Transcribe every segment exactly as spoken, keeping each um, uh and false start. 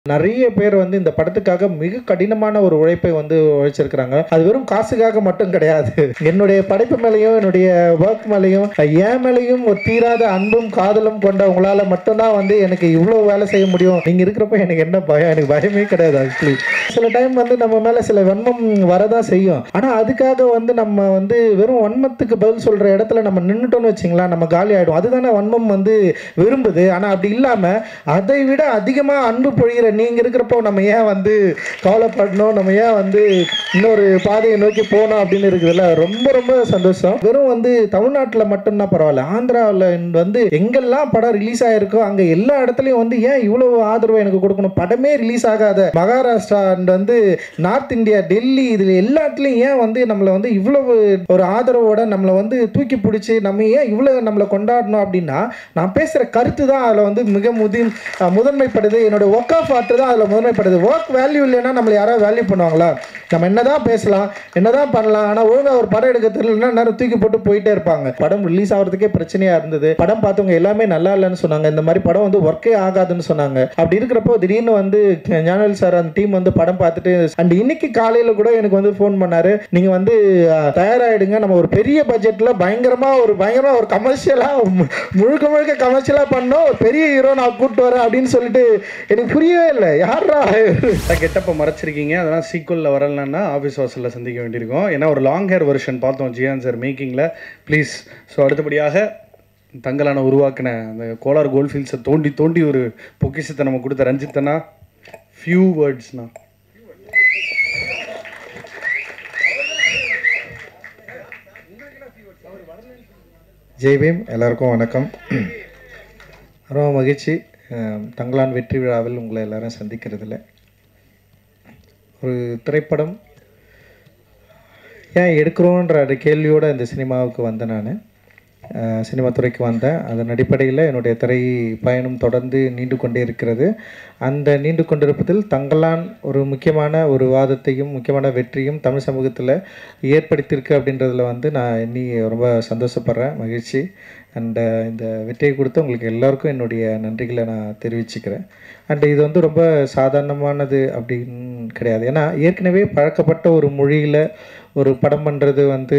நிறைய பேர் வந்து இந்த படத்துக்காக மிக கடினமான ஒரு உழைப்பை வந்து உழைச்சிருக்கிறாங்க. அது வெறும் காசுக்காக மட்டும் கிடையாது. என்னுடைய படைப்பு மேலேயும் என்னுடைய ஒர்க் மேலேயும் என் மேலேயும் ஒரு தீராத அன்பும் காதலும் கொண்ட உங்களால் மட்டும்தான் வந்து எனக்கு இவ்வளோ வேலை செய்ய முடியும். நீங்கள் இருக்கிறப்ப எனக்கு என்ன பயம்? எனக்கு பயமே கிடையாது. ஆக்சுவலி சில டைம் வந்து நம்ம மேலே சில வன்மம் வரதான் செய்யும். ஆனால் அதுக்காக வந்து நம்ம வந்து வெறும் வன்மத்துக்கு பதில் சொல்கிற இடத்துல நம்ம நின்றுட்டோம்னு வச்சிங்களா, நம்ம காலி ஆகிடும். அதுதானே வன்மம் வந்து விரும்புது. ஆனால் அப்படி இல்லாமல் அதை விட அதிகமாக அன்பு பொழிகிற நீங்கள் இருக்கிறப்போ நம்ம ஏன் வந்து கவலைப்படணும், நம்ம ஏன் வந்து இன்னொரு பாதையை நோக்கி போகணும் அப்படின்னு இருக்குதுல்ல. ரொம்ப ரொம்ப சந்தோஷம். வெறும் வந்து தமிழ்நாட்டில் மட்டும்தான் பரவாயில்ல, ஆந்திராவில் வந்து எங்கெல்லாம் படம் ரிலீஸ் ஆகிருக்கோ அங்கே எல்லா இடத்துலையும் வந்து ஏன் இவ்வளவு ஆதரவு எனக்கு கொடுக்கணும்? படமே ரிலீஸ் ஆகாத மகாராஷ்டிரா அண்ட் வந்து நார்த் இந்தியா, டெல்லி, இதில் எல்லா இடத்துலையும் ஏன் வந்து நம்மளை வந்து இவ்வளவு ஒரு ஆதரவோட நம்மளை வந்து தூக்கி பிடிச்சி நம்ம ஏன் இவ்வளோ நம்மளை கொண்டாடணும் அப்படின்னா, நான் பேசுகிற கருத்து தான் அதில் வந்து மிக முதி முதன்மைப்படுது. என்னோட ஒர்க் ஆஃப் ஆர்ட் தான் அதில் முதன்மைப்படுது. ஒர்க் வேல்யூ இல்லைன்னா நம்மளை யாராவது வேல்யூ பண்ணுவாங்களா? நம்ம என்னதான் பேசலாம், என்னதான் பண்ணலாம், ஆனால் ஒழுங்காக ஒரு படம் எடுக்க தெரியலன்னா நேரம் தூக்கி போட்டு போயிட்டே இருப்பாங்க. படம் ரிலீஸ் ஆகிறதுக்கே பிரச்சனையாக இருந்தது. படம் பார்த்தவங்க எல்லாமே நல்லா இல்லைன்னு சொன்னாங்க. இந்த மாதிரி படம் வந்து ஒர்க்கே ஆகாதுன்னு சொன்னாங்க. அப்படி இருக்கிறப்போ திடீர்னு வந்து ஞானவேல் சார் அந்த டீம் வந்து படம் பார்த்துட்டு அண்ட் இன்னைக்கு காலையில் கூட எனக்கு வந்து ஃபோன் பண்ணாரு. நீங்கள் வந்து தயாராகிடுங்க, நம்ம ஒரு பெரிய பட்ஜெட்டில் பயங்கரமாக ஒரு பயங்கரமாக ஒரு கமர்ஷியலாக முழுக்க முழுக்க கமர்ஷியலாக பண்ணோம், ஒரு பெரிய ஹீரோ நான் கூப்பிட்டு வரேன் அப்படின்னு சொல்லிட்டு எனக்கு புரியவே இல்லை. யாரா கெட்டப்ப மறைச்சிருக்கீங்க, அதெல்லாம் சீக்குவலில் வரலன்னா ஆஃபீஸ் வாசலில் சந்திக்க வேண்டியிருக்கும். ஏன்னா ஒரு லாங் ஹேர் வெர்ஷன் பார்த்தோம் ஜியான் சார் மேக்கிங்கில். ப்ளீஸ். ஸோ அடுத்தபடியாக தங்கலான உருவாக்கின அந்த கோலார் கோல்ஃபீல்ட்ஸை தோண்டி தோண்டி ஒரு பொக்கிஷத்தை நம்ம கொடுத்த ரஞ்சித்தனா, ஃபியூ வேர்ட்ஸ்னா. ஜெய்பீம், எல்லாருக்கும் வணக்கம். ரொம்ப மகிழ்ச்சி தங்கலான் வெற்றி விழாவில் உங்களை எல்லாரும் சந்திக்கிறதுல. ஒரு திரைப்படம் ஏன் எடுக்கிறோன்ற அந்த கேள்வியோடு இந்த சினிமாவுக்கு வந்தேன். நான் சினிமா துறைக்கு வந்தேன். அதன் அடிப்படையில் என்னுடைய திரை பயணம் தொடர்ந்து நீண்டு கொண்டே இருக்கிறது. அந்த நீண்டு கொண்டிருப்பதில் தங்கலான் ஒரு முக்கியமான ஒரு வாதத்தையும் முக்கியமான வெற்றியும் தமிழ் சமூகத்தில் ஏற்படுத்தியிருக்கு அப்படின்றதில் வந்து நான் இன்னி ரொம்ப சந்தோஷப்படுறேன், மகிழ்ச்சி. அண்டு இந்த வெற்றியை கொடுத்து உங்களுக்கு எல்லாருக்கும் என்னுடைய நன்றிகளை நான் தெரிவிச்சுக்கிறேன். அண்டு இது வந்து ரொம்ப சாதாரணமானது அப்படின்னு கிடையாது. ஏன்னா ஏற்கனவே பழக்கப்பட்ட ஒரு மொழியில் ஒரு படம் பண்ணுறது வந்து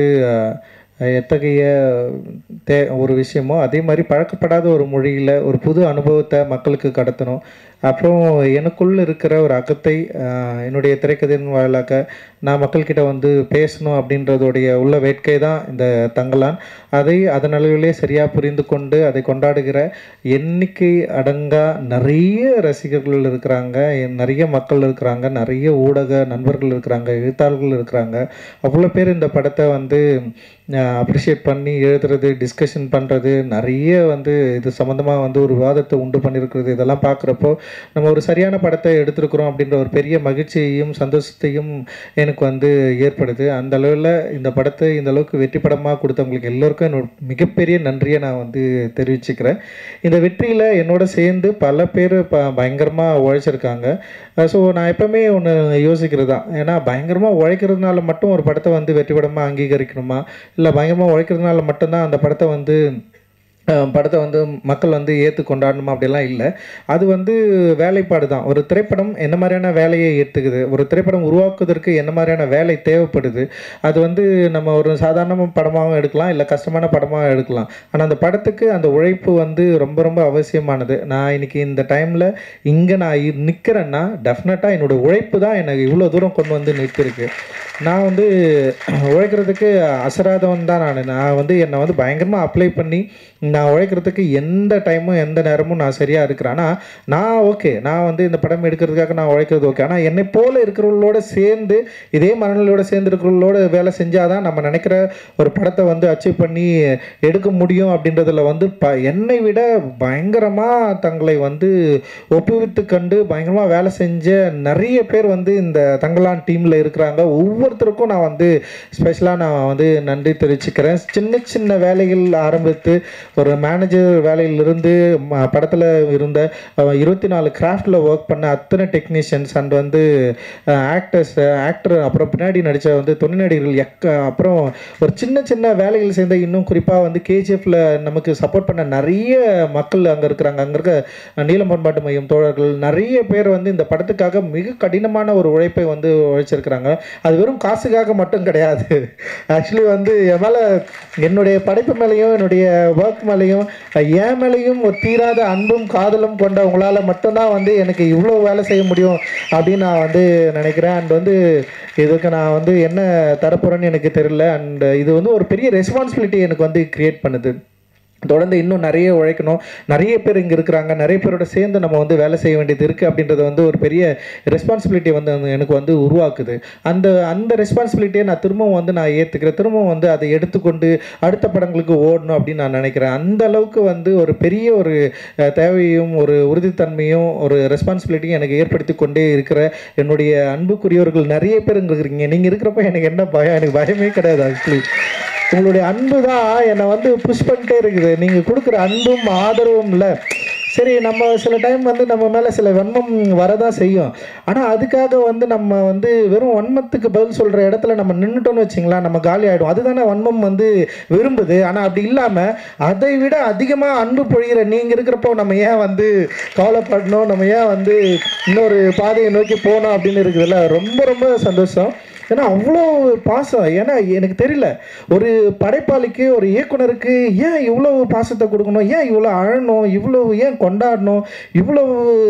எத்தகைய தே ஒரு விஷயமோ அதே மாதிரி பழக்கப்படாத ஒரு மொழியில் ஒரு புது அனுபவத்தை மக்களுக்கு கடத்தணும். அப்புறம் எனக்குள்ளே இருக்கிற ஒரு அகத்தை என்னுடைய திரைக்கதையின் வாயிலாக நான் மக்கள்கிட்ட வந்து பேசணும் அப்படின்றதோடைய உள்ள வேட்கை தான் இந்த தங்கலான். அதை அதன் அளவிலே சரியாக புரிந்து கொண்டு அதை கொண்டாடுகிற எண்ணிக்கை அடங்கா நிறைய ரசிகர்கள் இருக்கிறாங்க, நிறைய மக்கள் இருக்கிறாங்க, நிறைய ஊடக நண்பர்கள் இருக்கிறாங்க, எழுத்தாளர்கள் இருக்கிறாங்க. அவ்வளோ பேர் இந்த படத்தை வந்து அப்ரிஷியேட் பண்ணி எழுதுறது, டிஸ்கஷன் பண்ணுறது, நிறைய வந்து இது சம்மந்தமாக வந்து ஒரு விவாதத்தை உண்டு பண்ணியிருக்கிறது. இதெல்லாம் பார்க்குறப்போ நம்ம ஒரு சரியான படத்தை எடுத்திருக்கிறோம் அப்படின்ற ஒரு பெரிய மகிழ்ச்சியையும் சந்தோஷத்தையும் எனக்கு வந்து ஏற்படுது. அந்த அளவில் இந்த படத்தை இந்த அளவுக்கு வெற்றி படமாக கொடுத்தவங்களுக்கு எல்லோருக்கும் என்னோட மிகப்பெரிய நன்றியை நான் வந்து தெரிவிச்சுக்கிறேன். இந்த வெற்றியில் என்னோட சேர்ந்து பல பேர் ப பயங்கரமாக உழைச்சிருக்காங்க. ஸோ நான் எப்போவுமே ஒன்று யோசிக்கிறது தான், ஏன்னா பயங்கரமாக உழைக்கிறதுனால மட்டும் ஒரு படத்தை வந்து வெற்றி படமாக அங்கீகரிக்கணுமா, இல்லை பயங்கரமாக உழைக்கிறதுனால மட்டும்தான் அந்த படத்தை வந்து படத்தை வந்து மக்கள் வந்து ஏற்று கொண்டாடணுமா அப்படிலாம் இல்லை. அது வந்து வேலைப்பாடு தான். ஒரு திரைப்படம் என்ன மாதிரியான வேலையை ஏற்றுக்குது, ஒரு திரைப்படம் உருவாக்குவதற்கு என்ன மாதிரியான வேலை தேவைப்படுது, அது வந்து நம்ம ஒரு சாதாரண படமாகவும் எடுக்கலாம், இல்லை கஷ்டமான படமாக எடுக்கலாம். ஆனால் அந்த படத்துக்கு அந்த உழைப்பு வந்து ரொம்ப ரொம்ப அவசியமானது. நான் இன்றைக்கி இந்த டைமில் இங்கே நான் நிற்கிறேன்னா டெஃபினட்டாக என்னோடய உழைப்பு தான் எனக்கு இவ்வளோ தூரம் கொண்டு வந்து நிறுத்திருக்கு. நான் வந்து உழைக்கிறதுக்கு அசராதவன் தான். நான் நான் வந்து என்னை வந்து பயங்கரமாக அப்ளை பண்ணி நான் உழைக்கிறதுக்கு எந்த டைமும் எந்த நேரமும் நான் சரியாக இருக்கிறேன். ஆனால் நான் ஓகே, நான் வந்து இந்த படம் எடுக்கிறதுக்காக நான் உழைக்கிறது ஓகே. ஆனால் என்னை போல் இருக்கிறவங்களோட சேர்ந்து இதே மனநிலையோடு சேர்ந்து இருக்கிறவங்களோட வேலை செஞ்சால் தான் நம்ம நினைக்கிற ஒரு படத்தை வந்து அச்சீவ் பண்ணி எடுக்க முடியும். அப்படின்றதில் வந்து ப என்னை விட பயங்கரமாக தங்களை வந்து ஒப்புவித்து கண்டு பயங்கரமாக வேலை செஞ்ச நிறைய பேர் வந்து இந்த தங்கலான் டீமில் இருக்கிறாங்க. ஒவ்வொரு ஒவ்வொருத்தருக்கும் நான் வந்து ஸ்பெஷலாக நான் வந்து நன்றி தெரிவிச்சுக்கிறேன். சின்ன சின்ன வேலைகள் ஆரம்பித்து ஒரு மேனேஜர் வேலையிலிருந்து படத்தில் இருந்த இருபத்தி நாலு கிராஃப்டில் ஒர்க் பண்ண அத்தனை டெக்னீஷியன்ஸ் அண்ட் வந்து ஆக்டர்ஸ் ஆக்டர் அப்புறம் பின்னாடி நடித்த வந்து துணை நடிகர்கள் எக்க அப்புறம் ஒரு சின்ன சின்ன வேலைகள் சேர்ந்த இன்னும் குறிப்பாக வந்து கேஜிஎஃப்ல நமக்கு சப்போர்ட் பண்ண நிறைய மக்கள் அங்கே இருக்கிறாங்க. அங்கே இருக்க நீலம் பண்பாட்டு மையம் தோழர்கள் நிறைய பேர் வந்து இந்த படத்துக்காக மிக கடினமான ஒரு உழைப்பை வந்து உழைச்சிருக்கிறாங்க. அது வெறும் காசுக்காக மட்டும் கிடையாது. ஆக்சுவலி வந்து என் மேலே என்னுடைய படைப்பு மேலேயும் என்னுடைய ஒர்க் மேலேயும் என் மேலேயும் ஒரு தீராத அன்பும் காதலும் கொண்ட உங்களால் மட்டும்தான் வந்து எனக்கு இவ்வளோ வேலை செய்ய முடியும் அப்படின்னு நான் வந்து நினைக்கிறேன். அண்ட் வந்து இதுக்கு நான் வந்து என்ன தரப்போகிறேன்னு எனக்கு தெரியல. அண்ட் இது வந்து ஒரு பெரிய ரெஸ்பான்சிபிலிட்டி எனக்கு வந்து கிரியேட் பண்ணுது. தொடர்ந்து இன்னும் நிறைய உழைக்கணும். நிறைய பேர் இங்கே இருக்கிறாங்க, நிறைய பேரோட சேர்ந்து நம்ம வந்து வேலை செய்ய வேண்டியது இருக்குது அப்படின்றது வந்து ஒரு பெரிய ரெஸ்பான்சிபிலிட்டி வந்து எனக்கு வந்து உருவாக்குது. அந்த அந்த ரெஸ்பான்சிபிலிட்டியை நான் திரும்பவும் வந்து நான் ஏற்றுக்கிறேன். திரும்பவும் வந்து அதை எடுத்துக்கொண்டு அடுத்த படங்களுக்கு ஓடணும் அப்படின்னு நான் நினைக்கிறேன். அந்த அளவுக்கு வந்து ஒரு பெரிய ஒரு தேவையும் ஒரு உறுதித்தன்மையும் ஒரு ரெஸ்பான்சிபிலிட்டியும் எனக்கு ஏற்படுத்தி கொண்டே இருக்கிற என்னுடைய அன்புக்குரியவர்கள் நிறைய பேர் இங்கே இருக்கிறீங்க. நீங்கள் இருக்கிறப்ப எனக்கு என்ன பயம்? எனக்கு பயமே கிடையாது. ஆக்சுவலி உங்களுடைய அன்பு தான் என்னை வந்து புஷ் பண்ணிட்டே இருக்குது. நீங்கள் கொடுக்குற அன்பும் ஆதரவும் இல்லை. சரி, நம்ம சில டைம் வந்து நம்ம மேலே சில வன்மம் வரதான் செய்யும். ஆனால் அதுக்காக வந்து நம்ம வந்து வெறும் வன்மத்துக்கு பதில் சொல்கிற இடத்துல நம்ம நின்றுட்டோன்னு வச்சிங்களா, நம்ம காலி ஆகிடும். அதுதானே வன்மம் வந்து விரும்புது. ஆனால் அப்படி இல்லாமல் அதை விட அதிகமாக அன்பு பொழிகிற நீங்கள் இருக்கிறப்போ நம்ம ஏன் வந்து கவலைப்படணும், நம்ம ஏன் வந்து இன்னொரு பாதையை நோக்கி போகணும் அப்படின்னு இருக்குதுல்ல. ரொம்ப ரொம்ப சந்தோஷம். ஏன்னா அவ்வளோ பாசம். ஏன்னா எனக்கு தெரியல, ஒரு படைப்பாளிக்கு ஒரு இயக்குனருக்கு ஏன் இவ்வளோ பாசத்தை கொடுக்கணும், ஏன் இவ்வளோ அழணும், இவ்வளோ ஏன் கொண்டாடணும், இவ்வளோ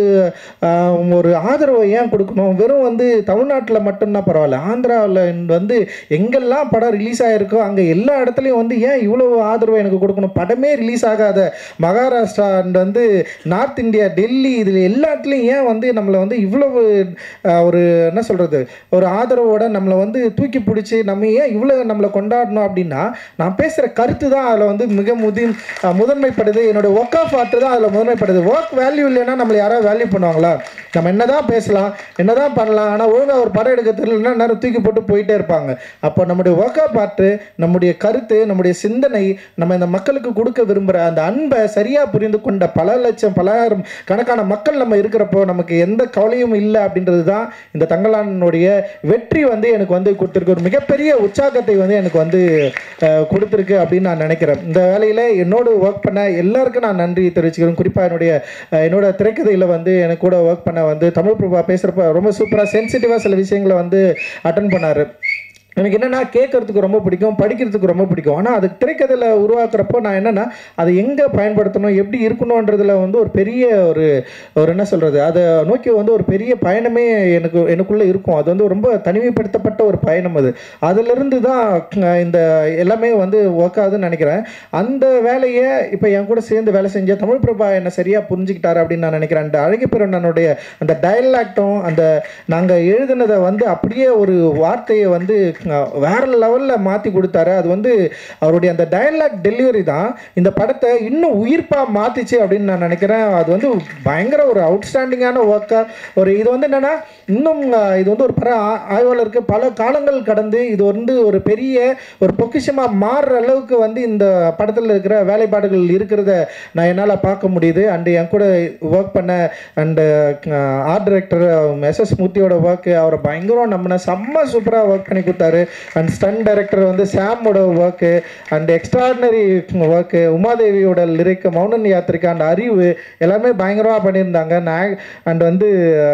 ஒரு ஆதரவை ஏன் கொடுக்கணும். வெறும் வந்து தமிழ்நாட்டில் மட்டும்தான் பரவாயில்ல, ஆந்திராவில் வந்து எங்கெல்லாம் படம் ரிலீஸ் ஆகிருக்கோ அங்கே எல்லா இடத்துலையும் வந்து ஏன் இவ்வளோ ஆதரவை எனக்கு கொடுக்கணும். படமே ரிலீஸ் ஆகாத மகாராஷ்டிரா அண்ட் வந்து நார்த் இந்தியா, டெல்லி, இதில் எல்லா இடத்துலையும் ஏன் வந்து நம்மளை வந்து இவ்வளவு ஒரு என்ன சொல்கிறது ஒரு ஆதரவோட நம்மளை வந்து தூக்கி பிடிச்சி நம்ம ஏன் இவ்வளோ நம்மளை கொண்டாடணும் அப்படின்னா, நான் பேசுகிற கருத்து தான் அதில் வந்து மிக முதி முதன்மைப்படுது. என்னோடய ஒர்க் ஆஃப் ஆர்ட் தான் அதில் முதன்மைப்படுது. ஒர்க் வேல்யூ இல்லைன்னா நம்மளை யாராவது வேல்யூ பண்ணுவாங்களா? நம்ம என்ன தான் பேசலாம், என்ன தான் பண்ணலாம், ஆனால் ஒழுங்காக ஒரு படம் எடுக்க தெரியலன்னா நேரம் தூக்கி போட்டு போயிட்டே இருப்பாங்க. அப்போ நம்முடைய ஒர்க் ஆஃப் ஆர்ட், நம்முடைய கருத்து, நம்முடைய சிந்தனை, நம்ம இந்த மக்களுக்கு கொடுக்க விரும்புகிற அந்த அன்பை சரியாக புரிந்து கொண்ட பல லட்சம் பலாயிரம் கணக்கான மக்கள் நம்ம இருக்கிறப்போ நமக்கு எந்த கவலையும் இல்லை அப்படின்றது தான் இந்த தங்கலானுடைய வெற்றி வந்து எனக்கு வந்து கொடுத்துருக்கு. ஒரு மிகப்பெரிய உற்சாகத்தை வந்து எனக்கு வந்து கொடுத்துருக்கு அப்படின்னு நான் நினைக்கிறேன். இந்த வேலையில் என்னோட ஒர்க் பண்ண எல்லாருக்கும் நான் நன்றி தெரிவிச்சுக்கிறேன். குறிப்பாக என்னுடைய என்னோட திரைக்கதையில் வந்து எனக்கு கூட ஒர்க் பண்ண வந்து தமிழ் பிரபா பேசுகிறப்ப ரொம்ப சூப்பராக சென்சிட்டிவாக சில விஷயங்களை வந்து அட்டன் பண்ணார். எனக்கு என்னென்னா கேட்குறதுக்கு ரொம்ப பிடிக்கும், படிக்கிறதுக்கு ரொம்ப பிடிக்கும். ஆனால் அது திரைக்கதையில் உருவாக்குறப்போ நான் என்னென்னா அதை எங்கே பயன்படுத்தணும், எப்படி இருக்கணுன்றதில் வந்து ஒரு பெரிய ஒரு ஒரு என்ன சொல்கிறது அதை நோக்கி வந்து ஒரு பெரிய பயணமே எனக்கு எனக்குள்ளே இருக்கும். அது வந்து ரொம்ப தனிமைப்படுத்தப்பட்ட ஒரு பயணம். அது அதிலிருந்து தான் இந்த எல்லாமே வந்து ஒர்க் ஆகுதுன்னு நினைக்கிறேன். அந்த வேலையை இப்போ என் கூட சேர்ந்து வேலை செஞ்ச தமிழ் பிரபா என்னை சரியாக புரிஞ்சுக்கிட்டாரு அப்படின்னு நான் நினைக்கிறேன். அந்த அழகிய பிறனுடைய அந்த டயலாக்டும் அந்த நாங்கள் எழுதினதை வந்து அப்படியே ஒரு வார்த்தையை வந்து வேற லெவலில் மாற்றி கொடுத்தாரு. அது வந்து அவருடைய அந்த டயலாக் டெலிவரி தான் இந்த படத்தை இன்னும் உயிர்ப்பாக மாற்றிச்சு அப்படின்னு நான் நினைக்கிறேன். அது வந்து பயங்கர ஒரு அவுட்ஸ்டாண்டிங்கான ஒர்க்காக ஒரு இது வந்து என்னென்னா இன்னும் இது வந்து ஒரு பட ஆய்வாளருக்கு பல காலங்கள் கடந்து இது வந்து ஒரு பெரிய ஒரு பொக்கிஷமாக மாறுற அளவுக்கு வந்து இந்த படத்தில் இருக்கிற வேலைப்பாடுகள் இருக்கிறத நான் என்னால் பார்க்க முடியுது. அண்டு என் கூட ஒர்க் பண்ண and art director S S மூர்த்தியோட ஒர்க்கு அவரை பயங்கரம் நம்பின செம்ம சூப்பராக ஒர்க் பண்ணி கொடுத்தாரு. அண்ட் ஸ்டன் டைரக்டர் வந்து சாமோட ஒர்க்கு அண்ட் எக்ஸ்ட்ராடினரி ஒர்க்கு, உமாதேவியோட லிரிக், மௌனன் யாத்திரிக்கா அண்ட் அறிவு எல்லாமே பயங்கரமாக பண்ணியிருந்தாங்க. நான் அண்ட் வந்து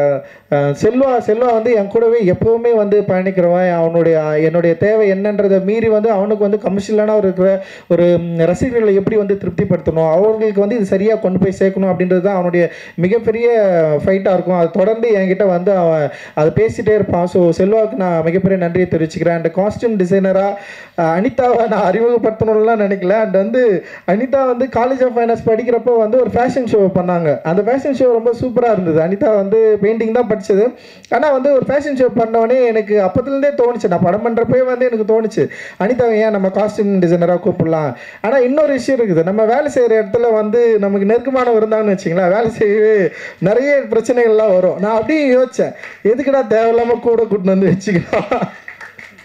செல்வா செல்வா வந்து என் கூடவே எப்போவுமே வந்து பயணிக்கிறவன். அவனுடைய என்னுடைய தேவை என்னன்றதை மீறி வந்து அவனுக்கு வந்து கமர்ஷியலான ஒரு இருக்கிற ஒரு ரசிகர்களை எப்படி வந்து திருப்திப்படுத்தணும், அவர்களுக்கு வந்து இது சரியாக கொண்டு போய் சேர்க்கணும் அப்படின்றது தான் அவனுடைய மிகப்பெரிய ஃபைட்டாக இருக்கும். அது தொடர்ந்து என்கிட்ட வந்து அவன் அதை பேசிகிட்டே இருப்பான். ஸோ செல்வாவுக்கு நான் மிகப்பெரிய நன்றியை தெரிவிச்சுக்கிறேன். அண்ட் காஸ்டியூம் டிசைனராக அனிதாவை நான் அறிமுகப்படுத்தணும்லாம் நினைக்கல. அண்ட் வந்து அனிதா வந்து காலேஜ் ஆஃப் ஃபைனான்ஸ் படிக்கிறப்போ வந்து ஒரு ஃபேஷன் ஷோ பண்ணாங்க. அந்த ஃபேஷன் ஷோ ரொம்ப சூப்பராக இருந்தது. அனிதா வந்து பெயிண்டிங் தான் படித்தது. ஆனால் வந்து ஒரு ஃபேஷன் ஷோ பண்ணோடனே எனக்கு அப்போத்துலேருந்தே தோணுச்சு, நான் படம் பண்ணுறப்பே வந்து எனக்கு தோணுச்சு அனிதா ஏன் நம்ம காஸ்டியூம் டிசைனராக கூப்பிடலாம். ஆனால் இன்னொரு விஷயம் இருக்குது, நம்ம வேலை செய்கிற இடத்துல வந்து நமக்கு நெருக்கமானவர் இருந்தாங்கன்னு வச்சிங்களேன், வேலை செய்யவே நிறைய பிரச்சனைகள்லாம் வரும். நான் அப்படியே யோசித்தேன், எதுக்குடா தேவையில்லாமல் கூட கூட்டின்னு வந்து வச்சுக்கலாம்.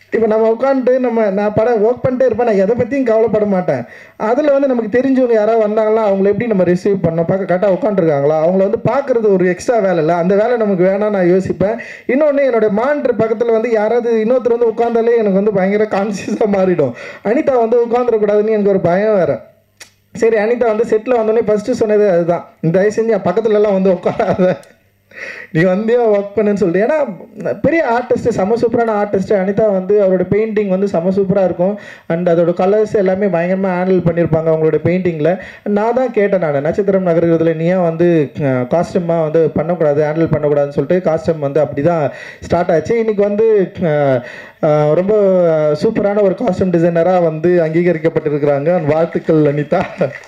இப்போ நம்ம உட்காந்துட்டு நம்ம நான் படம் ஒர்க் பண்ணிட்டே இருப்பேன், நான் எதை பற்றியும் கவலைப்பட மாட்டேன். அதில் வந்து நமக்கு தெரிஞ்சவங்க யாராவது வந்தாங்களா அவங்கள எப்படி நம்ம ரிசீவ் பண்ணோம், பார்க்க கரெக்டாக உட்காந்துருக்காங்களா, அவங்கள வந்து பார்க்குறது ஒரு எக்ஸ்ட்ரா வேலை இல்லை, அந்த வேலை நமக்கு வேணாம் நான் யோசிப்பேன். இன்னொன்று என்னோடய மானிட்டர் பக்கத்தில் வந்து யாராவது இன்னொருத்தர் வந்து உட்காந்தாலே எனக்கு வந்து பயங்கர கான்சியஸாக மாறிடும். அனிதா வந்து உட்காந்துடக்கூடாதுன்னு எனக்கு ஒரு பயம் வேறு. சரி, அனிதா வந்து செட்டில் வந்தோடனே ஃபஸ்ட்டு சொன்னது அதுதான், தயவு செஞ்சு என் பக்கத்துலலாம் வந்து உட்காராத, நீ வந்தே ஒர்க் பண்ணுன்னு சொல்லிட்டு. ஏன்னா பெரிய ஆர்டிஸ்ட்டு, செம சூப்பரான ஆர்டிஸ்ட்டு அனிதா வந்து அவரோட பெயிண்டிங் வந்து செம சூப்பராக இருக்கும். அண்ட் அதோட கலர்ஸ் எல்லாமே பயங்கரமாக ஹேண்டில் பண்ணியிருப்பாங்க அவங்களோட பெயிண்டிங்கில். நான் தான் கேட்டேன், நான் நட்சத்திரம் நகர்கிறதுல நீ ஏன் வந்து காஸ்டியூமாக வந்து பண்ணக்கூடாது, ஹேண்டில் பண்ணக்கூடாதுன்னு சொல்லிட்டு காஸ்டியூம் வந்து அப்படி தான் ஸ்டார்ட் ஆச்சு. இன்றைக்கி வந்து ரொம்ப சூப்பரான ஒரு காஸ்டியூம் டிசைனராக வந்து அங்கீகரிக்கப்பட்டிருக்கிறாங்க. வாழ்த்துக்கள் அனிதா.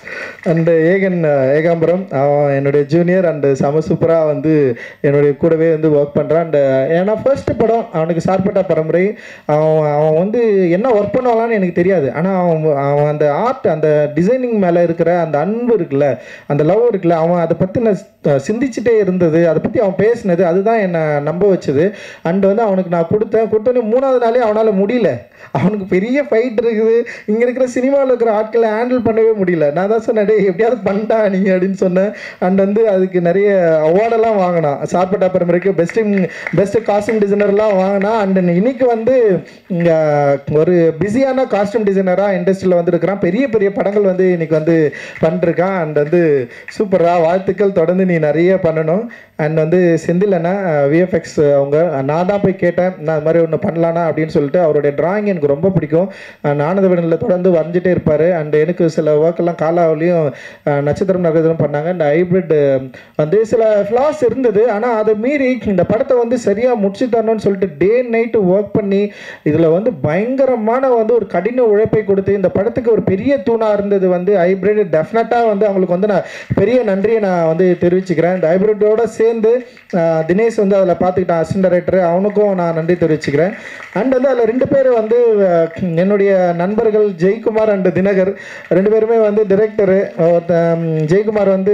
அண்டு ஏகன் ஏகாம்பரம் அவன் என்னுடைய ஜூனியர் அண்டு செம சூப்பராக வந்து என்னுடைய கூடவே வந்து ஒர்க் பண்ணுறான். அண்ட் ஏன்னா ஃபர்ஸ்ட் படம் அவனுக்கு சார்பட்டா பரம்பரை. அவன் அவன் வந்து என்ன ஒர்க் பண்ணுவாங்களான்னு எனக்கு தெரியாது. ஆனால் அவன் அவன் அந்த ஆர்ட், அந்த டிசைனிங் மேலே இருக்கிற அந்த அன்பு இருக்குல்ல, அந்த லவ் இருக்குல்ல, அவன் அதை பற்றி நான் சிந்திச்சுட்டே இருந்தது, அதை பற்றி அவன் பேசினது, அதுதான் என்னை நம்ப வச்சுது. அண்ட் வந்து அவனுக்கு நான் கொடுத்தேன் கொடுத்தோன்னே மூணாவது நாளே அவனால் முடியல. அவனுக்கு பெரிய ஃபைட் இருக்குது, இங்கே இருக்கிற சினிமாவில் இருக்கிற ஆட்களை ஹேண்டில் பண்ணவே முடியல. நான் தான் சொன்னேன், எப்படியாவது பண்ணிட்டா நீங்கள் அப்படின்னு சொன்னேன். அண்ட் வந்து அதுக்கு நிறைய அவார்டெல்லாம் வாங்கினான். சார்பட்டா பரம்பரைக்கு பெஸ்டிங் பெஸ்ட்டு காஸ்டியூம் டிசைனர்லாம் வாங்கினா. அண்ட் இன்னைக்கு வந்து இங்கே ஒரு பிஸியான காஸ்டியூம் டிசைனராக இண்டஸ்ட்ரியில் வந்துருக்கிறான். பெரிய பெரிய படங்கள் வந்து இன்னைக்கு வந்து பண்ணிருக்கான். அண்ட் வந்து சூப்பராக வாழ்த்துக்கள், தொடர்ந்து நீ நிறைய பண்ணணும். அண்ட் வந்து செந்தில் அண்ணா விஎஃப்எக்ஸ் அவங்க, நான் தான் போய் கேட்டேன் நான் அது மாதிரி ஒன்று பண்ணலானா அப்படின்னு சொல்லிட்டு. அவருடைய டிராயிங் எனக்கு ரொம்ப பிடிக்கும். ஆனந்தவனில் தொடர்ந்து வரைஞ்சிட்டே இருப்பார். அண்ட் எனக்கு சில ஒர்க்கெல்லாம் காலாவிலையும் நட்சத்திரம் நகரம் பண்ணாங்க. இந்த ஹைப்ரிட் வந்து சில ஃப்ளாஸ் இருந்தது, ஆனால் அதை மீறி இந்த படத்தை வந்து சரியாக முடிச்சு தரணும்னு சொல்லிட்டு டே நைட்டு ஒர்க் பண்ணி இதில் வந்து பயங்கரமான வந்து ஒரு கடின உழைப்பை கொடுத்து இந்த படத்துக்கு ஒரு பெரிய தூணாக இருந்தது வந்து ஹைப்ரிட். டெஃபினட்டாக வந்து அவங்களுக்கு வந்து நான் பெரிய நன்றியை நான் வந்து தெரிவிச்சுக்கிறேன். இந்த ஹைப்ரிட்டோட சேர்ந்து தினேஷ் வந்து அதில் பார்த்துக்கிட்டான், அசிஸ்டன்ட் டைரக்டர், அவனுக்கும் நான் நன்றி தெரிவிச்சுக்கிறேன். அண்ட் வந்து அதில் ரெண்டு பேர் வந்து என்னுடைய நண்பர்கள் ஜெய்குமார் அண்ட் தினகர், ரெண்டு பேருமே வந்து டிரெக்டரு. ஜெய்குமார் வந்து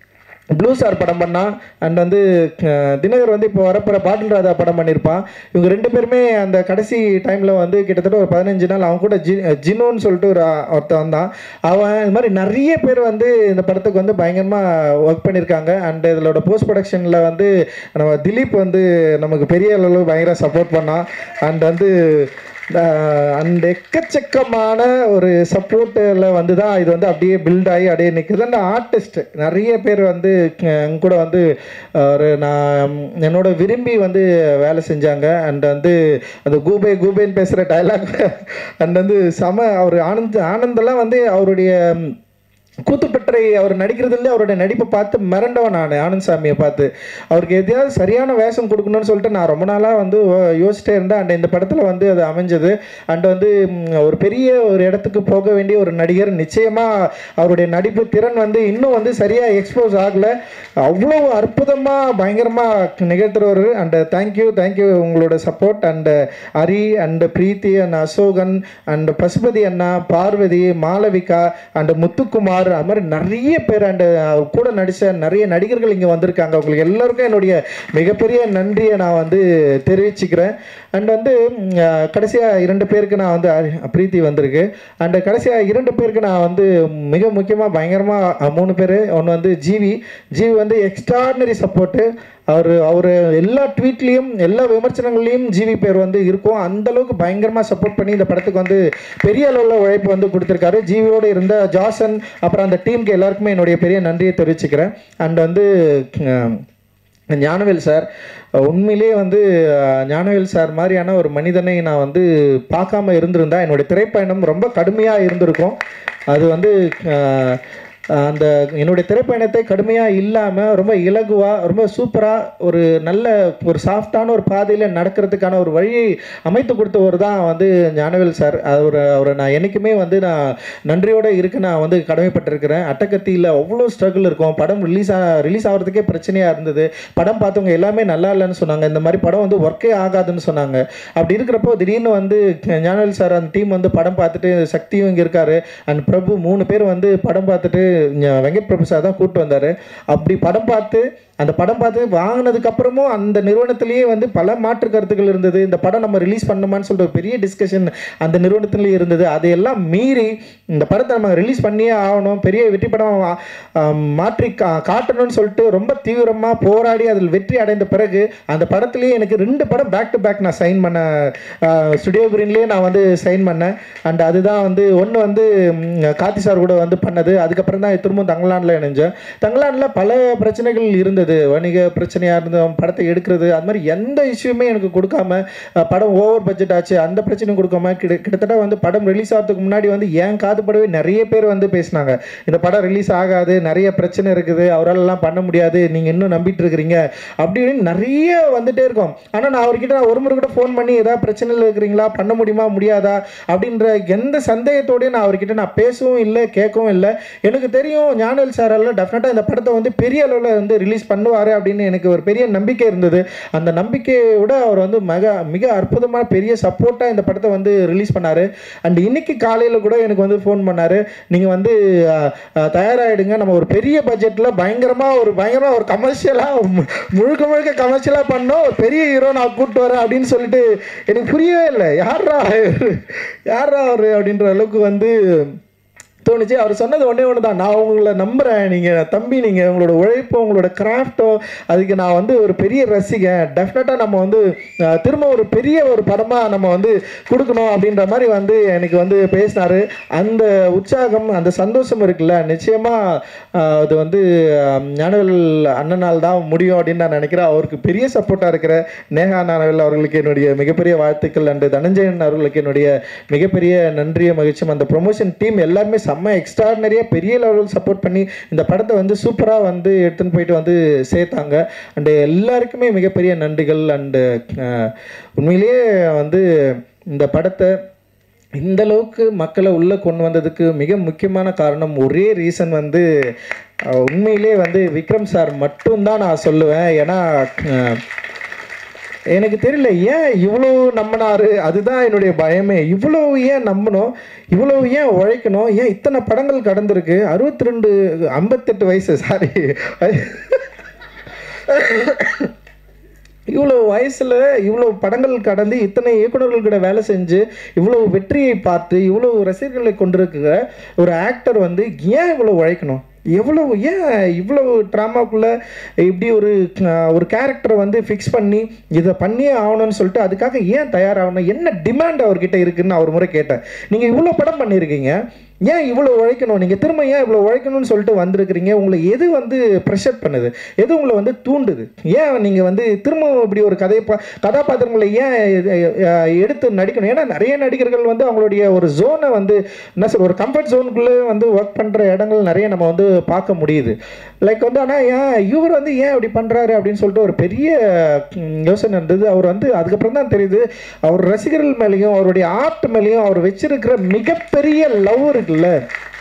ப்ளூ ஸ்டார் படம் பண்ணான். அண்ட் வந்து தினகர் வந்து இப்போ வரப்போகிற பாட்டில் ராஜா படம் பண்ணியிருப்பான். இவங்க ரெண்டு பேருமே அந்த கடைசி டைமில் வந்து கிட்டத்தட்ட ஒரு பதினஞ்சு நாள் அவன் கூட ஜி ஜினோன்னு சொல்லிட்டு ஒரு ஒருத்தன் வந்தான். அவன் இது மாதிரி நிறைய பேர் வந்து இந்த படத்துக்கு வந்து பயங்கரமாக ஒர்க் பண்ணியிருக்காங்க. அண்ட் இதோட போஸ்ட் ப்ரொடக்ஷனில் வந்து நம்ம திலீப் வந்து நமக்கு பெரிய அளவு பயங்கர சப்போர்ட் பண்ணான். அண்ட் வந்து அந்த எக்கச்சக்கமான ஒரு சப்போர்ட்டில் வந்து தான் இது வந்து அப்படியே பில்ட் ஆகி அப்படியே நிற்குது. அந்த ஆர்டிஸ்ட் நிறைய பேர் வந்து கூட வந்து ஒரு நான் என்னோட விரும்பி வந்து வேலை செஞ்சாங்க. அண்ட் வந்து அந்த கூபே கூபேன்னு பேசுகிற டைலாக் அண்ட் வந்து செம அவர் ஆனந்த் ஆனந்தெல்லாம் வந்து அவருடைய கூத்துப்பற்றை அவர் நடிக்கிறதுல அவருடைய நடிப்பை பார்த்து மிரண்டவன் நான். ஆனந்த் சாமியை பார்த்து அவருக்கு எதையாவது சரியான வேஷம் கொடுக்கணும்னு சொல்லிட்டு நான் ரொம்ப நாளாக வந்து யோசிச்சிட்டே இருந்தேன். அண்ட் இந்த படத்தில் வந்து அது அமைஞ்சது. அண்ட் வந்து ஒரு பெரிய ஒரு இடத்துக்கு போக வேண்டிய ஒரு நடிகர். நிச்சயமாக அவருடைய நடிப்பு திறன் வந்து இன்னும் வந்து சரியாக எக்ஸ்போஸ் ஆகலை. அவ்வளோ அற்புதமாக பயங்கரமாக நிகழ்த்துறவர். அண்ட் தேங்க்யூ தேங்க்யூ உங்களோட support. And Hari and Preethi and Ashokan and Pasupathi அண்ணா, பார்வதி, மாளவிகா அண்ட் முத்துக்குமார், அது மாதிரி நிறைய பேர் அண்ட் கூட நடித்த நிறைய நடிகர்கள் இங்கே வந்திருக்காங்க. அவங்களுக்கு எல்லாருக்கும் என்னுடைய மிகப்பெரிய நன்றியை நான் வந்து தெரிவிச்சுக்கிறேன். அண்ட் வந்து கடைசியாக இரண்டு பேருக்கு நான் வந்து பிரீத்தி வந்திருக்கு. அண்ட் கடைசியாக இரண்டு பேருக்கு நான் வந்து மிக முக்கியமாக பயங்கரமாக மூணு பேர். ஒன்று வந்து ஜிவி ஜிவி வந்து எக்ஸ்ட்ராடினரி சப்போர்ட்டு. அவர் அவர் எல்லா ட்வீட்லேயும் எல்லா விமர்சனங்கள்லேயும் ஜிவி பேர் வந்து இருக்கும். அந்தளவுக்கு பயங்கரமாக சப்போர்ட் பண்ணி இந்த படத்துக்கு வந்து பெரிய அளவில் உழைப்பு வந்து கொடுத்துருக்காரு. ஜிவியோடு இருந்த ஜாசன் அப்புறம் அந்த டீமுக்கு எல்லாருக்குமே என்னுடைய பெரிய நன்றியை தெரிவிச்சுக்கிறேன். அண்ட் வந்து ஞானவேல் சார், உண்மையிலே வந்து ஞானவேல் சார் மாதிரியான ஒரு மனிதனை நான் வந்து பார்க்காம இருந்திருந்தா என்னுடைய திரைப்பயணம் ரொம்ப கடுமையாக இருந்திருக்கும். அது வந்து அந்த என்னுடைய திரைப்பயணத்தை கடுமையாக இல்லாமல் ரொம்ப இலகுவாக ரொம்ப சூப்பராக ஒரு நல்ல ஒரு சாஃப்டான ஒரு பாதையில் நடக்கிறதுக்கான ஒரு வழியை அமைத்து கொடுத்தவர் தான் வந்து ஞானவேல் சார். அவர் அவரை நான் என்றைக்குமே வந்து நான் நன்றியோடு இருக்க நான் வந்து கடமைப்பட்டிருக்கிறேன். அட்டகத்தியில் அவ்வளோ ஸ்ட்ரகிள் இருக்கும். படம் ரிலீஸ் ஆ ரிலீஸ் ஆகிறதுக்கே பிரச்சனையாக இருந்தது. படம் பார்த்தவங்க எல்லாமே நல்லா இல்லைன்னு சொன்னாங்க. இந்த மாதிரி படம் வந்து ஒர்க்கே ஆகாதுன்னு சொன்னாங்க. அப்படி இருக்கிறப்போ திடீர்னு வந்து ஞானவேல் சார் அந்த டீம் வந்து படம் பார்த்துட்டு, சக்தியும் இங்கே இருக்கார் அண்ட் பிரபு, மூணு பேர் வந்து படம் பார்த்துட்டு வெங்கட் பிரபு சார் தான் கூப்பிட்டு வந்தார். அப்படி படம் பார்த்து அந்த படம் பார்த்து வாங்கினதுக்கப்புறமும் அந்த நிறுவனத்திலேயே வந்து பல மாற்று கருத்துக்கள் இருந்தது. இந்த படம் நம்ம ரிலீஸ் பண்ணுமான்னு சொல்லிட்டு ஒரு பெரிய டிஸ்கஷன் அந்த நிறுவனத்திலேயே இருந்தது. அதையெல்லாம் மீறி இந்த படத்தை நம்ம ரிலீஸ் பண்ணியே ஆகணும், பெரிய வெற்றி படம் மாற்றி கா காட்டணும்னு சொல்லிட்டு ரொம்ப தீவிரமாக போராடி அதில் வெற்றி அடைந்த பிறகு அந்த படத்துலேயே எனக்கு ரெண்டு படம் பேக் டு பேக் நான் சைன் பண்ண ஸ்டுடியோ கிரீன்லேயே நான் வந்து சைன் பண்ணேன். அண்ட் அதுதான் வந்து ஒன்று வந்து கார்த்தி சார் கூட வந்து பண்ணது. அதுக்கப்புறம் தான் திரும்பவும் தங்கலானில் இணைஞ்சேன். தங்கலானில் பல பிரச்சனைகள் இருந்தது, வணிக பிரச்சனையாக இருந்தோம், படத்தை எடுக்கிறது, அது மாதிரி எந்த இஷ்யூமே எனக்கு கொடுக்காம, படம் ஓவர் பட்ஜெட் ஆச்சு அந்த பிரச்சனையும் கொடுக்காம கிட்ட கிட்டத்தட்ட வந்து படம் ரிலீஸ் ஆகிறதுக்கு முன்னாடி வந்து ஏன் காதுபடவே நிறைய பேர் வந்து பேசினாங்க, இந்த படம் ரிலீஸ் ஆகாது, நிறைய பிரச்சனை இருக்குது, அவராலலாம் பண்ண முடியாது, நீங்கள் இன்னும் நம்பிட்டு இருக்கிறீங்க அப்படின்னு நிறைய வந்துட்டே இருக்கும். ஆனால் நான் அவர்கிட்ட நான் ஒரு முறை கூட ஃபோன் பண்ணி ஏதாவது பிரச்சனையில் இருக்கிறீங்களா, பண்ண முடியுமா முடியாதா அப்படின்ற எந்த சந்தேகத்தோடய நான் அவர்கிட்ட நான் பேசவும் இல்லை, கேட்கவும் இல்லை. எனக்கு தெரியும் ஞானவேல் சாரால் டெஃபினட்டாக இந்த படத்தை வந்து பெரிய அளவில் வந்து ரிலீஸ் பண்ணுவார் அப்படின்னு எனக்கு ஒரு பெரிய நம்பிக்கை இருந்தது. அந்த நம்பிக்கையோட அவர் வந்து மிக மிக அற்புதமான பெரிய சப்போர்ட்டாக இந்த படத்தை வந்து ரிலீஸ் பண்ணார். அண்ட் இன்னைக்கு காலையில் கூட எனக்கு வந்து ஃபோன் பண்ணார், நீங்கள் வந்து தயாராகிடுங்க, நம்ம ஒரு பெரிய பட்ஜெட்டில் பயங்கரமாக ஒரு பயங்கரமாக ஒரு கமர்ஷியலாக முழுக்க முழுக்க கமர்ஷியலாக பண்ணோம், ஒரு பெரிய ஹீரோ நான் கூப்பிட்டு வரேன் அப்படின்னு சொல்லிட்டு எனக்கு புரியவே இல்லை, யாரா யாரா அவர் அப்படின்ற அளவுக்கு வந்து தோணுச்சு. அவர் சொன்னது ஒன்றே ஒன்று தான், நான் உங்களை நம்புகிறேன், நீங்கள் தம்பி, நீங்கள் உங்களோட உழைப்போ உங்களோட கிராஃப்டோ அதுக்கு நான் வந்து ஒரு பெரிய ரசிகன், டெஃபினட்டாக நம்ம வந்து திரும்ப ஒரு பெரிய ஒரு படமாக நம்ம வந்து கொடுக்கணும் அப்படின்ற மாதிரி வந்து எனக்கு வந்து பேசினார். அந்த உற்சாகம் அந்த சந்தோஷம் இருக்குல்ல, நிச்சயமாக அது வந்து ஞானவேல் அண்ணனால் தான் முடியும் அப்படின்னு நான் நினைக்கிறேன். அவருக்கு பெரிய சப்போர்ட்டாக இருக்கிற நேஹா ஞானவேல் அவர்களுக்கு என்னுடைய மிகப்பெரிய வாழ்த்துக்கள். அண்டு தனஞ்சயன் அவர்களுக்கு என்னுடைய மிகப்பெரிய நன்றிய மகிழ்ச்சியும். அந்த ப்ரொமோஷன் டீம் எல்லாருமே செம்ம எக்ஸ்ட்ராடினரியாக பெரிய லெவலில் சப்போர்ட் பண்ணி இந்த படத்தை வந்து சூப்பராக வந்து எடுத்துன்னு போயிட்டு வந்து சேர்த்தாங்க. அண்டு எல்லாருக்குமே மிகப்பெரிய நன்றிகள். அண்டு உண்மையிலேயே வந்து இந்த படத்தை இந்த அளவுக்கு மக்களை உள்ளே கொண்டு வந்ததுக்கு மிக முக்கியமான காரணம், ஒரே ரீசன் வந்து உண்மையிலே வந்து விக்ரம் சார் மட்டும்தான் நான் சொல்லுவேன். ஏன்னா எனக்கு தெரியல ஏன் இவ்வளோ நம்பினாரு, அதுதான் என்னுடைய பயமே. இவ்வளோ ஏன் நம்பணும், இவ்வளோ ஏன் உழைக்கணும், ஏன் இத்தனை படங்கள் கடந்திருக்கு, அறுபத்தி ரெண்டு ஐம்பத்தெட்டு வயசு சாரி இவ்வளோ வயசில் இவ்வளோ படங்கள் கடந்து இத்தனை இயக்குநர்கள்கிட்ட வேலை செஞ்சு இவ்வளோ வெற்றியை பார்த்து இவ்வளோ ரசிகர்களை கொண்டிருக்கிற ஒரு ஆக்டர் வந்து ஏன் இவ்வளோ உழைக்கணும், எவ்வளோ ஏன் இவ்வளவு ட்ராமாக்குள்ளே இப்படி ஒரு ஒரு கேரக்டரை வந்து ஃபிக்ஸ் பண்ணி இதை பண்ணியே ஆகணும்னு சொல்லிட்டு அதுக்காக ஏன் தயாராகணும், என்ன டிமாண்ட் அவர்கிட்ட இருக்குதுன்னு நான் ஒரு முறை கேட்டேன். நீங்கள் இவ்வளோ படம் பண்ணியிருக்கீங்க, ஏன் இவ்வளோ உழைக்கணும், நீங்கள் திரும்ப ஏன் இவ்வளோ உழைக்கணும்னு சொல்லிட்டு வந்திருக்கிறீங்க, உங்களை எது வந்து ப்ரெஷர் பண்ணுது, எது உங்களை வந்து தூண்டுது, ஏன் நீங்கள் வந்து திரும்ப இப்படி ஒரு கதை கதாபாத்திரங்களை ஏன் எடுத்து நடிக்கணும். ஏன்னா நிறைய நடிகர்கள் வந்து அவங்களுடைய ஒரு ஜோனை வந்து என்ன சொல்ற ஒரு கம்ஃபர்ட் ஜோனுக்குள்ளே வந்து ஒர்க் பண்ணுற இடங்கள் நிறைய நம்ம வந்து பார்க்க முடியுது. லைக் வந்து ஆனால் ஏன் இவர் வந்து ஏன் அப்படி பண்ணுறாரு அப்படின்னு சொல்லிட்டு ஒரு பெரிய யோசனை இருந்தது. அவர் வந்து அதுக்கப்புறம் தான் தெரியுது, அவர் ரசிகர்கள் மேலேயும் அவருடைய ஆர்ட் மேலேயும் அவர் வச்சிருக்கிற மிகப்பெரிய லவ் இருக்குல்ல,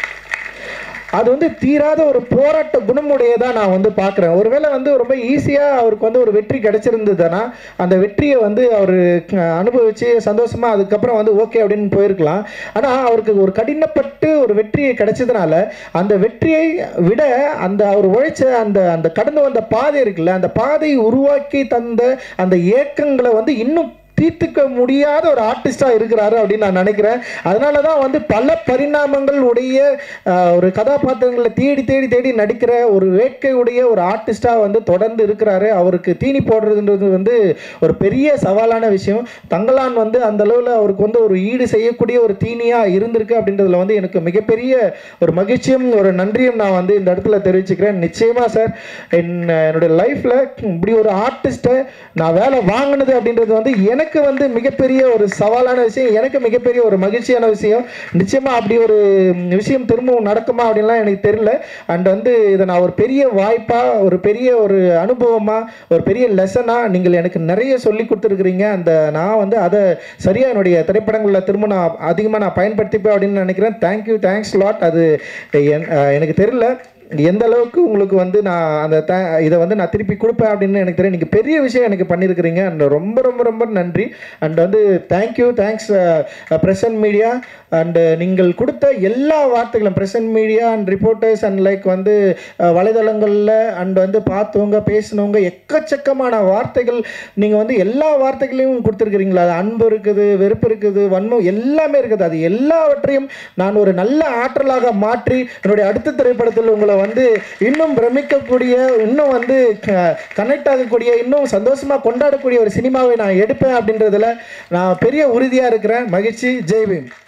அது வந்து தீராத ஒரு போராட்ட குணமுடையதாக நான் வந்து பார்க்குறேன். ஒருவேளை வந்து ரொம்ப ஈஸியாக அவருக்கு வந்து ஒரு வெற்றி கிடைச்சிருந்ததுன்னா அந்த வெற்றியை வந்து அவர் அனுபவித்து சந்தோஷமாக அதுக்கப்புறம் வந்து ஓகே அப்படின்னு போயிருக்கலாம். ஆனால் அவருக்கு ஒரு கடினப்பட்டு ஒரு வெற்றியை கிடைச்சதுனால அந்த வெற்றியை விட அந்த அவர் உழைச்ச அந்த அந்த கடந்து வந்த பாதை இருக்குல்ல, அந்த பாதையை உருவாக்கி தந்த அந்த ஏக்கங்களை வந்து இன்னும் தீர்த்துக்க முடியாத ஒரு ஆர்டிஸ்டாக இருக்கிறாரு அப்படின்னு நான் நினைக்கிறேன். அதனால தான் வந்து பல பரிணாமங்கள் உடைய ஒரு கதாபாத்திரங்களை தேடி தேடி தேடி நடிக்கிற ஒரு வேட்கையுடைய ஒரு ஆர்டிஸ்டாக வந்து தொடர்ந்து இருக்கிறாரு. அவருக்கு தீனி போடுறதுன்றது வந்து ஒரு பெரிய சவாலான விஷயம். தங்கலான் வந்து அந்த அளவில் அவருக்கு வந்து ஒரு ஈடு செய்யக்கூடிய ஒரு தீனியாக இருந்திருக்கு அப்படின்றதுல வந்து எனக்கு மிகப்பெரிய ஒரு மகிழ்ச்சியும் ஒரு நன்றியும் நான் வந்து இந்த இடத்துல தெரிவிச்சுக்கிறேன். நிச்சயமாக சார், என் என்னுடைய லைஃப்பில் இப்படி ஒரு ஆர்டிஸ்ட்டை நான் வேலை வாங்கினது அப்படின்றது வந்து எனக்கு எனக்கு வந்து மிகப்பெரிய ஒரு சவாலான விஷயம், எனக்கு மிகப்பெரிய ஒரு மகிழ்ச்சியான விஷயம். நிச்சயமா அப்படி ஒரு விஷயம் திரும்பவும் நடக்குமா அப்படின்லாம் எனக்கு தெரியல. அண்ட் வந்து இதை நான் ஒரு பெரிய வாய்ப்பா, ஒரு பெரிய ஒரு அனுபவமா, ஒரு பெரிய லெசனா நீங்கள் எனக்கு நிறைய சொல்லி கொடுத்துருக்கிறீங்க. அந்த நான் வந்து அதை சரியா என்னுடைய திரைப்படங்களில் திரும்ப நான் அதிகமாக நான் பயன்படுத்திப்பேன் அப்படின்னு நினைக்கிறேன். Thank you, thanks lot. அது எனக்கு தெரியல, எந்த அளவுக்கு உங்களுக்கு வந்து நான் அந்த த இதை வந்து நான் திருப்பி கொடுப்பேன் அப்படின்னு எனக்கு தெரியும். நீங்கள் பெரிய விஷயம் எனக்கு பண்ணியிருக்கிறீங்க. அண்ட் ரொம்ப ரொம்ப ரொம்ப நன்றி. அண்ட் வந்து thank you, thanks press and media. And நீங்கள் கொடுத்த எல்லா வார்த்தைகளும் press and media and reporters and like வந்து வலைதளங்களில் அண்ட் வந்து பார்த்தவங்க பேசினவங்க எக்கச்சக்கமான வார்த்தைகள் நீங்கள் வந்து எல்லா வார்த்தைகளையும் கொடுத்துருக்குறீங்களா. அது அன்பு இருக்குது, வெறுப்பு இருக்குது, வன்மம் எல்லாமே இருக்குது. அது எல்லாவற்றையும் நான் ஒரு நல்ல ஆற்றலாக மாற்றி என்னுடைய அடுத்த திரைப்படத்தில் உங்களை வந்து இன்னும் பிரமிக்கக்கூடிய, இன்னும் வந்து கனெக்ட் ஆகக்கூடிய, இன்னும் சந்தோஷமாக கொண்டாடக்கூடிய ஒரு சினிமாவை நான் எடுப்பேன் அப்படின்றதுல நான் பெரிய உறுதியாக இருக்கிறேன். மகிழ்ச்சி. ஜெய் பீம்.